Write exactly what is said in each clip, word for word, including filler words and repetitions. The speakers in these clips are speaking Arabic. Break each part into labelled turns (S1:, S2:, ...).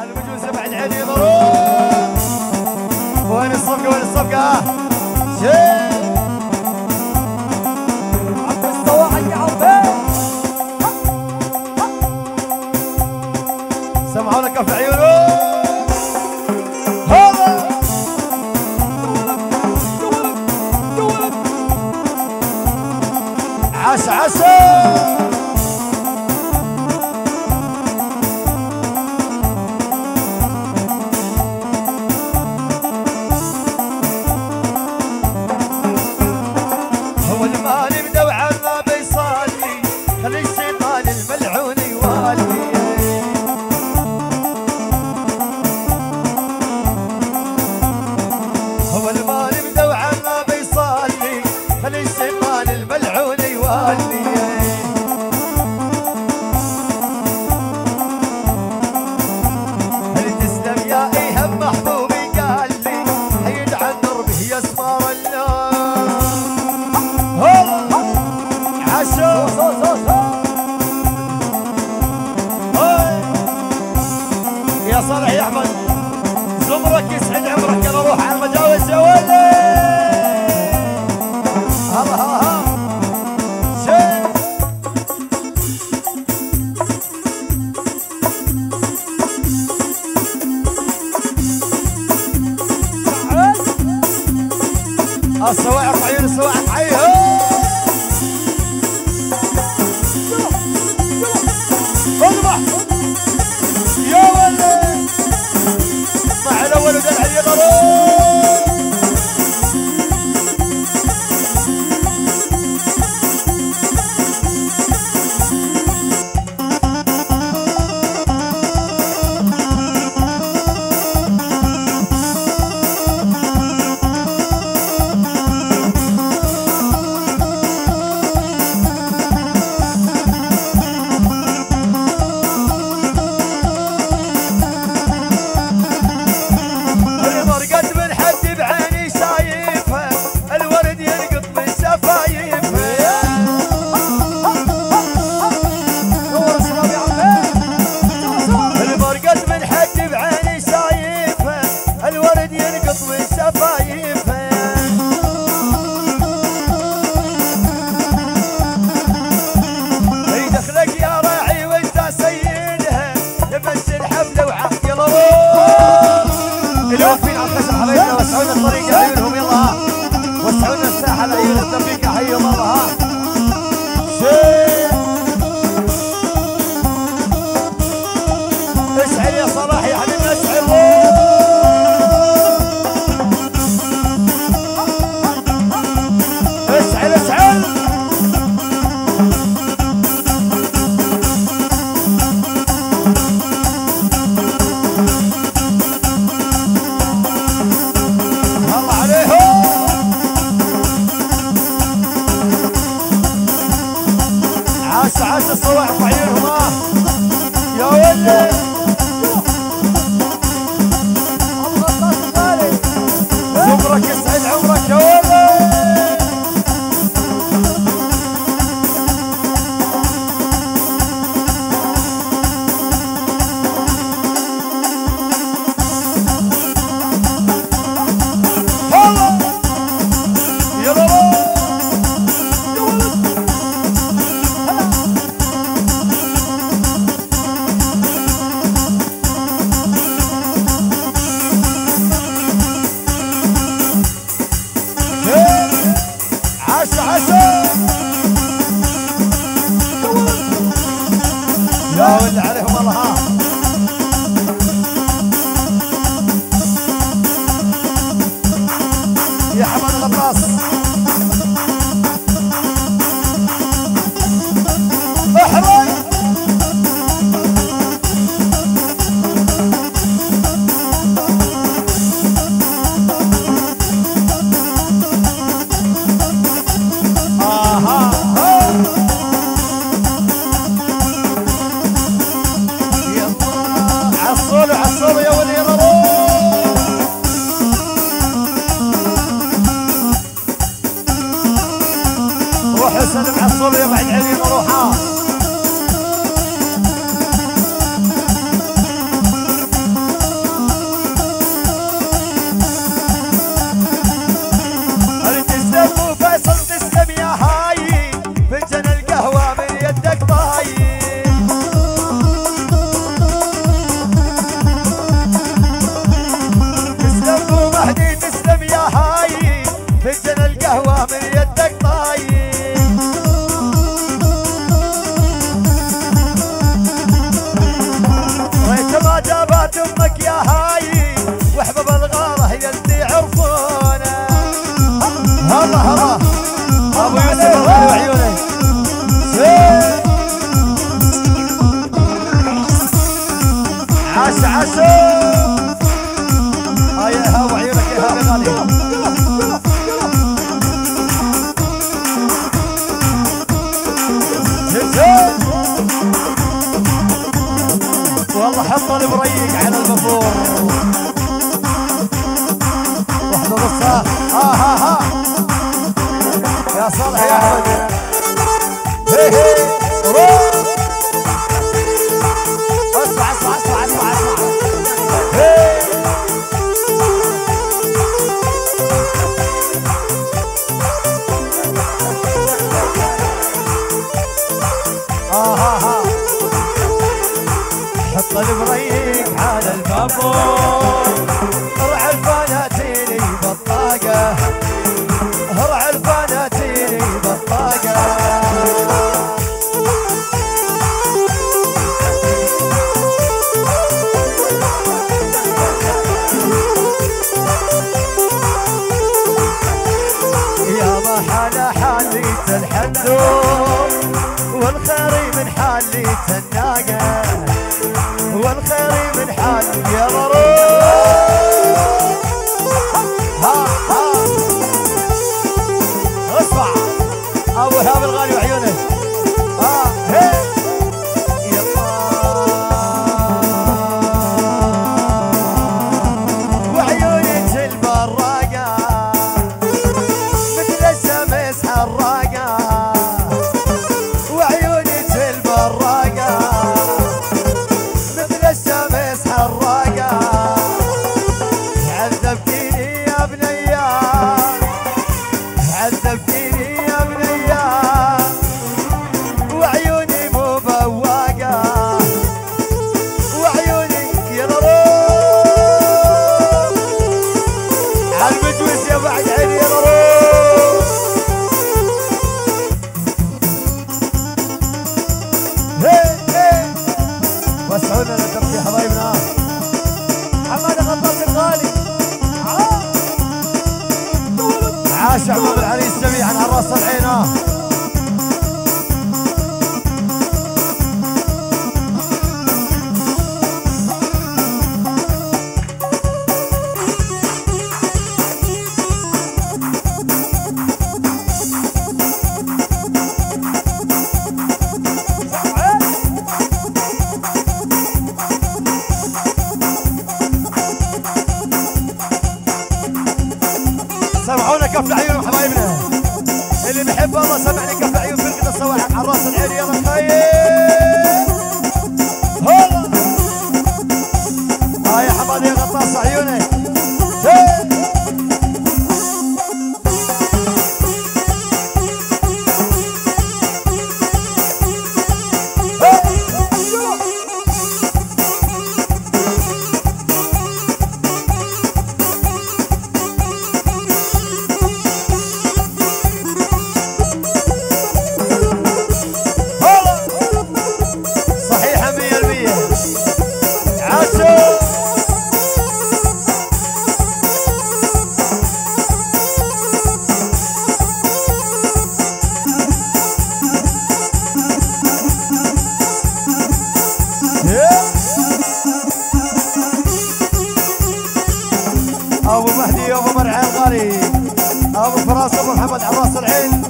S1: المجوز بعد عيني ضروب. وين الصفقة وين الصفقة؟ شيل
S2: عبد الصواعق يا عبد.
S1: سمعونا كف عيونه. هذا عش عسى. يا صالح يا احمد زمرك يسعد عمرك. يلا روح على المجاوز يا ولد. هلا ها ها شيء الصواعق عيون الصواعق عيون. اذبح يا ولد مع الاول ودلع اليضرب. الواقفين على الخشب حبايبنا وسعونا الطريق لعيونهم. يلا ها وسعونا الساحه لعيون التنفيذ. حي الله ها شيء اشعل يا صلاح يا حبيبنا اشعل. اشعل اشعل الله عليك. حسابات امك يا هاي واحباب الغاره يلي عرفونا. هلا هلا ابو يوسف الغالي وعيونه عاش عاش هاي ها وعيونك يا هابي غالي. والله حط البريق على البابور واحدة نصها. ها ها ها يا صالح يا احمد. هي هي اسمع اسمع اسمع اسمع اسمع هي اه ها ها حط البريق على البابور رع الفناتيني بطاقة رع الفناتيني بطاقة. يا ما حال حاليت الحدود والخيري من حاليت الناقة والخيري من حال يا ضرور. ها ها اسمع ابو هاب الغالي وعيونه. ها هي يلا وعيونك البراقة مثل الشمس حراقة وعيونك البراقة مثل الشمس حراقة. عذبتيني يا بنية عذبتيني يا بنية وعيوني مو بواقة وعيوني يا ضروب عالمجوس يا بعد عيني يا ضروب. هي هي وسعونا لتبكي حبايبنا. حماد غطاس الغالي عاش عمام العريس جميعا على راس العين. سمعونا كف عيونهم حبايبنا اللي بيحب الله سمعني كف عيون فرقة الصواحق على راس العين. يلا خير هلا هاي يا حماد يا غطاس عيونك. ابو مهدي ابو مرعي الغالي ابو فراس ابو محمد على راس العين.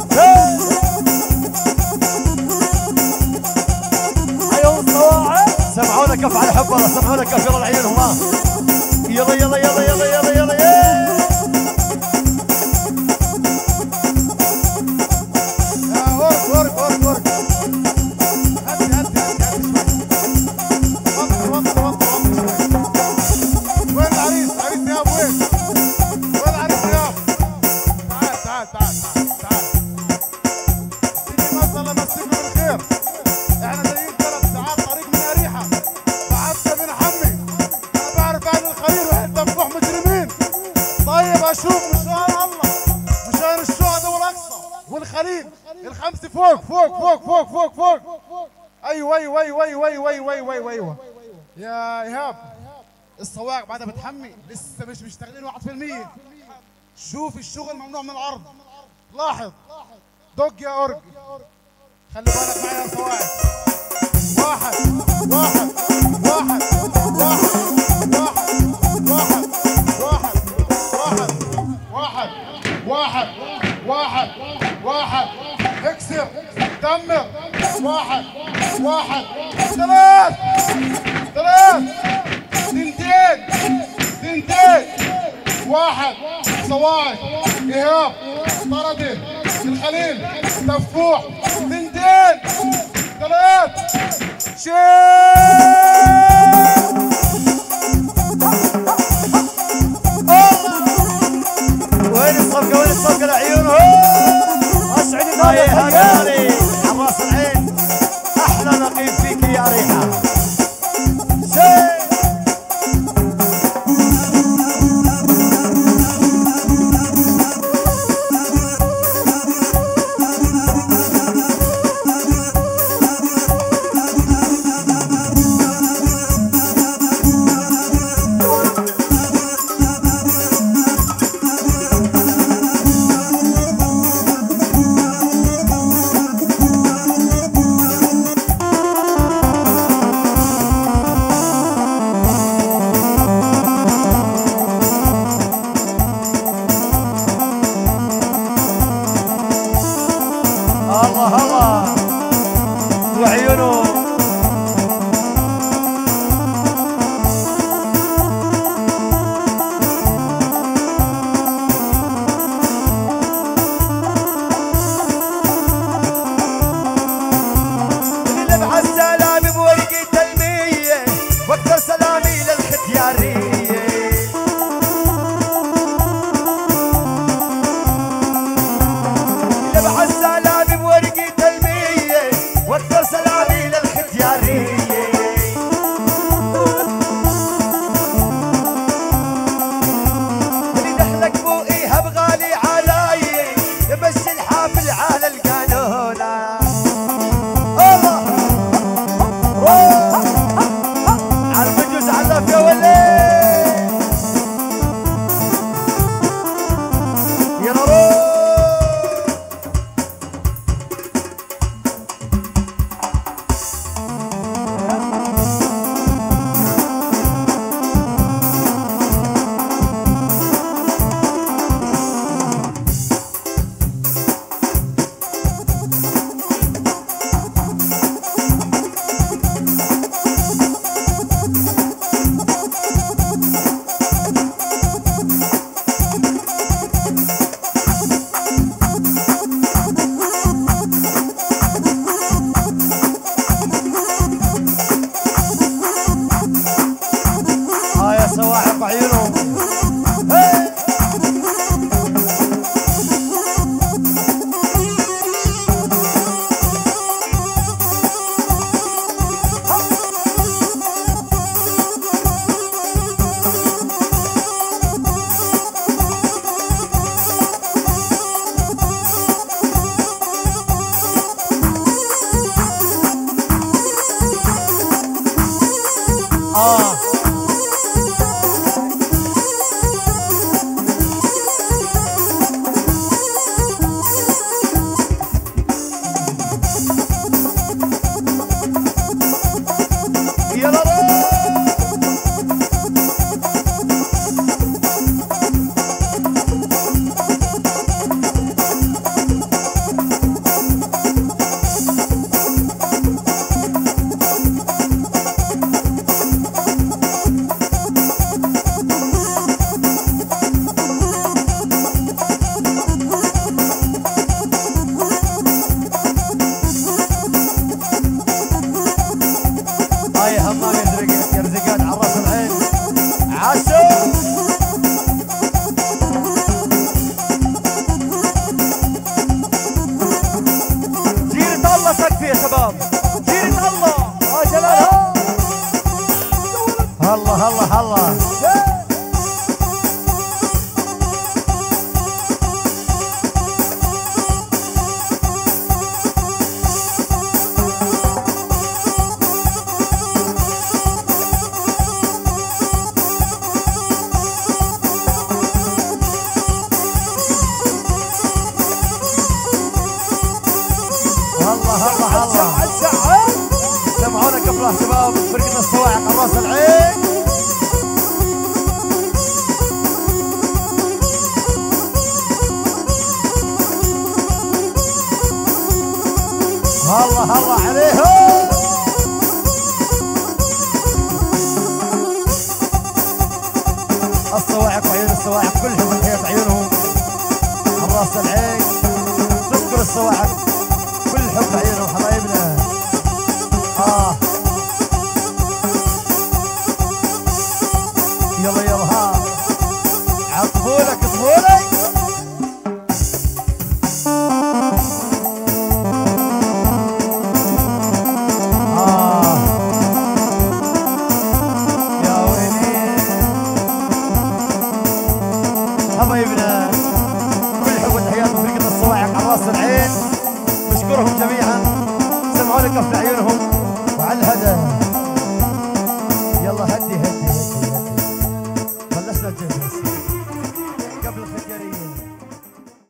S1: ايوه الصواعق سمعونا كف على حب الله سمعونا كف يلا العيونهم. ها يلا يلا يلا يلا يلا يلا يا ورك ورك ورك ورك هدي هدي هدي هدي وطي وطي وطي وطي. وين العريس؟ عريس يا ابو وين؟ وين العريس يا ابو؟ تعال تعال تعال تعال سيدي مصر الله يمسيكم بالخير. احنا جايين ثلاث ساعات طريق من اريحه بعدت من حمي. انا بعرف عن الخليل وحده مفتوح مجرمين. طيب اشوف مشان الله مشان الشهداء والاقصى والخليل الخمسه فوق فوق فوق فوق فوق فوق. ايوه ايوه ايوه ايوه ايوه ايوه ايوه ايوه يا ايهاب السواق بعدها بتحمي لسه مش مشتغلين واحد في المية. شوف الشغل ممنوع من العرض. لاحظ دق يا اورج. خلي بالك معايا يا سواق. واحد واحد واحد واحد واحد واحد واحد واحد واحد واحد واحد اكسر دمر. واحد واحد ثلاث ثلاث تنتين تنتين واحد صواعق ايهاب طردي الخليل تفوح تنتين ثلاث شيء.
S2: وين الصفقة وين الصفقة لعيونه اسعد
S3: هاي هاي حراس العين احلى نقيب فيك يا ريحة. شيء الصواعق كلهم وتحيات عيونهم على راس العين. نشكر الصواعق كل حب عيونهم حبايبنا. اه يلا يلا ها عطفولك طفولك. آه يا ويلي حبايبنا كل حب وتحيات فرقة الصواعق على راس العين. نشكرهم جميعا سمعوا لك في عيونهم وعلى الهدى. يلا هدي هدي